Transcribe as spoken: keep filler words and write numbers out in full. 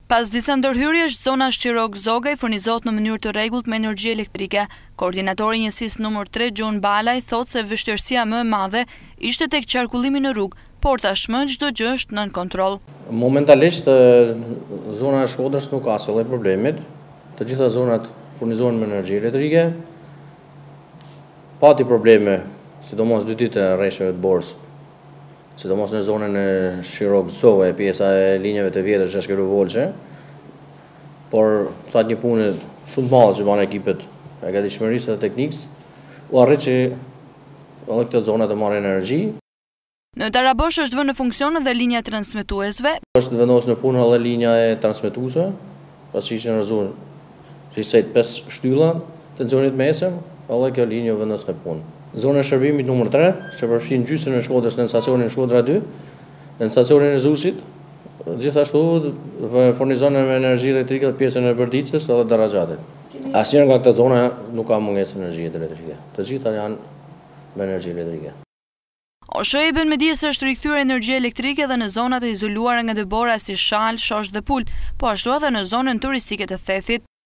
Pas disa ndërhyrjesh, zona Shqirok-Zogaj furnizohet në mënyrë të rregullt me energji elektrike. Koordinatori i njësisë numër tre Gjon Balaj thotë se vështirësia më e madhe ishte tek qarkullimi në rrugë, por tashmë çdo gjë është nën kontroll. Momentalisht zona e Shkodrës nuk ka asnjë problemit. Të gjitha zonat furnizohen me energji elektrike. Pati probleme, sidomos dy ditë e rresheve të Borës, sidomos në zonën e Shqirok-Zogaj, pjesa e linjave të vjetër sheshkë volçe, por sa një punë shumë madhe që banë ekipet e gatishmërisë dhe teknikës, u arrit që edhe këtë zona të marrë energji. Në Tarabosh është vënë në funksion edhe linja transmetuesve. Është vendosur në punë edhe linja e transmetuesve, pasi ishin rrezuar rrisejt pesë shtylla tensionit mesëm, edhe kjo linjë u vendos në punë. Zona e shërbimit numër tre, që përfshin gjysmën e Shkodrës në stacionin Shkodra dy, në stacionin e Zusit, gjithashtu furnizon me energji elektrike dhe pjesën e Bërdicës edhe Daraxhatit. Asnjëra nga këto zona nuk ka mungesë energjie elektrike. Të gjitha janë me energji elektrike. O S H E bën me dije se është rikthyer energji elektrike edhe në zonat e izoluara nga dëbora si Shal, Shosh dhe Pul, po ashtu edhe në zonën turistike të Thethit.